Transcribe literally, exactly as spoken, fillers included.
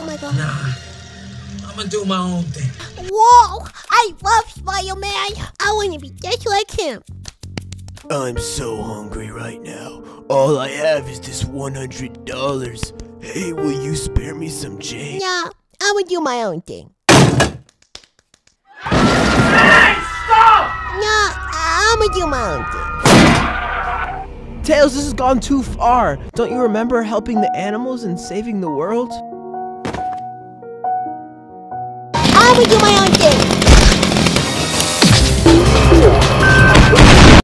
my god. Nah, I'm gonna do my own thing. Whoa! I love Spider-Man! I wanna be just like him. I'm so hungry right now. All I have is this one hundred dollars. Hey, will you spare me some change? Nah, I would do my own thing. Hey, stop! Nah, I'ma do my own thing. Tails, this has gone too far. Don't you remember helping the animals and saving the world? I'ma do my